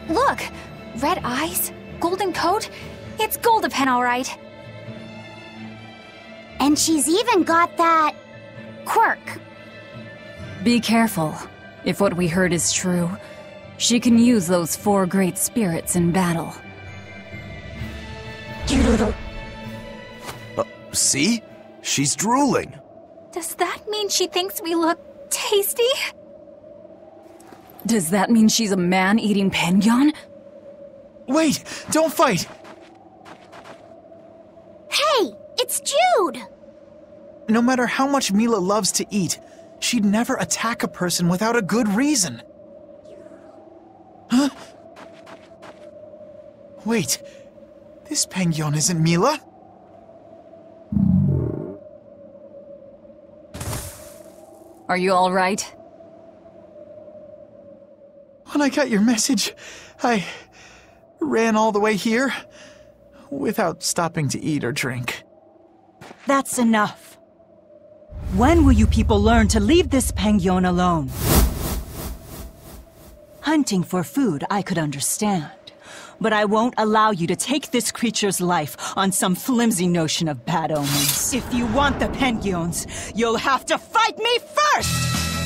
Look! Red eyes, golden coat. It's Goldapen, all right. And she's even got that... quirk. Be careful. If what we heard is true, she can use those 4 great spirits in battle. See? She's drooling. Does that mean she thinks we look tasty? Does that mean she's a man-eating Penguin? Wait! Don't fight! Hey! It's Jude! No matter how much Mila loves to eat, she'd never attack a person without a good reason. Huh? Wait. This Penguin isn't Mila? Are you all right? When I got your message, I ran all the way here without stopping to eat or drink. That's enough. When will you people learn to leave this Penguin alone? Hunting for food, I could understand. But I won't allow you to take this creature's life on some flimsy notion of bad omens. If you want the Penguins, you'll have to fight me first!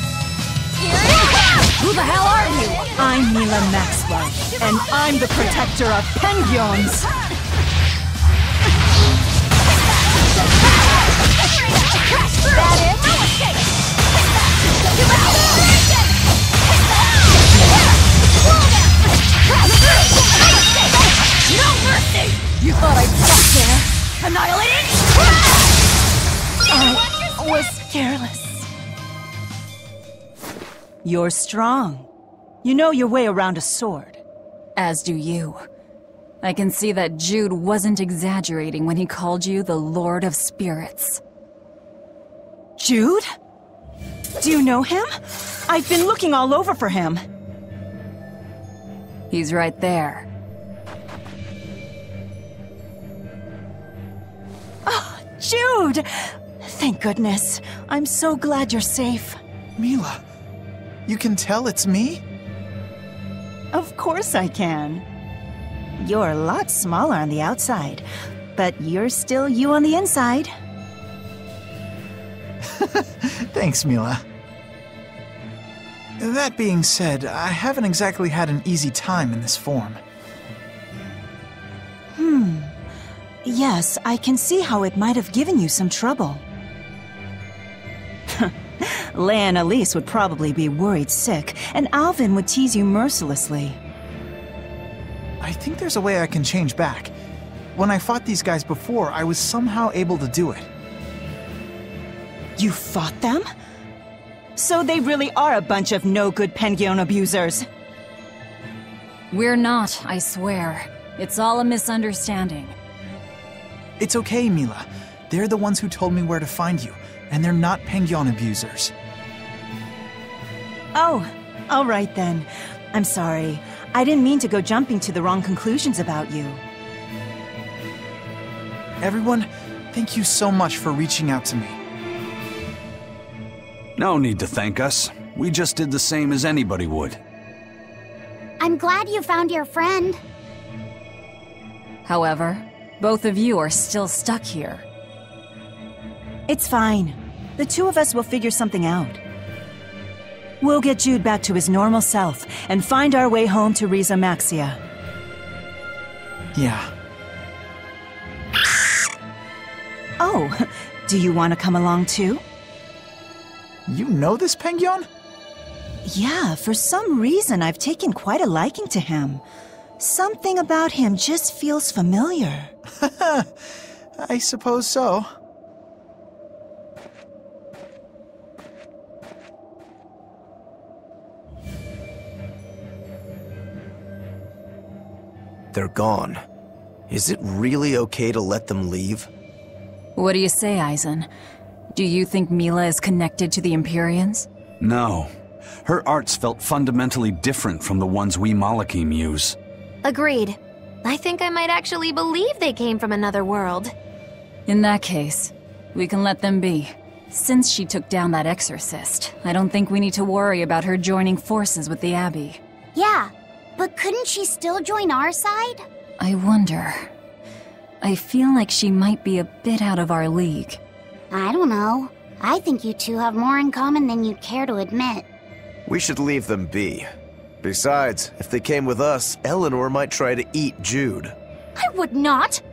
Who the hell are you? I'm Mila Maxwell, and I'm the protector of Penguins! No mercy! You thought I'd stop there? Annihilating? I was careless. You're strong. You know your way around a sword. As do you. I can see that Jude wasn't exaggerating when he called you the Lord of Spirits. Jude? Do you know him? I've been looking all over for him. He's right there. Oh, Jude! Thank goodness. I'm so glad you're safe. Mila, you can tell it's me? Of course I can. You're a lot smaller on the outside, but you're still you on the inside. Thanks, Mila. That being said, I haven't exactly had an easy time in this form. Yes, I can see how it might have given you some trouble. Leia and Elise would probably be worried sick, and Alvin would tease you mercilessly. I think there's a way I can change back. When I fought these guys before, I was somehow able to do it. You fought them? So they really are a bunch of no-good Penguin abusers. We're not, I swear. It's all a misunderstanding. It's okay, Mila. They're the ones who told me where to find you, and they're not Penguin abusers. Oh, all right then. I'm sorry. I didn't mean to go jumping to the wrong conclusions about you. Everyone, thank you so much for reaching out to me. No need to thank us. We just did the same as anybody would. I'm glad you found your friend. However, both of you are still stuck here. It's fine. The two of us will figure something out. We'll get Jude back to his normal self and find our way home to Riza Maxia. Yeah. Oh, do you want to come along too? You know this Penguin? Yeah, for some reason I've taken quite a liking to him. Something about him just feels familiar. I suppose so. They're gone. Is it really okay to let them leave? What do you say, Aizen? Do you think Mila is connected to the Empyreans? No. Her arts felt fundamentally different from the ones we Malakim use. Agreed. I think I might actually believe they came from another world. In that case, we can let them be. Since she took down that exorcist, I don't think we need to worry about her joining forces with the Abbey. Yeah, But couldn't she still join our side? I wonder. I feel like she might be a bit out of our league. I don't know. I think you two have more in common than you'd care to admit. We should leave them be. Besides, if they came with us, Eleanor might try to eat Jude. I would not!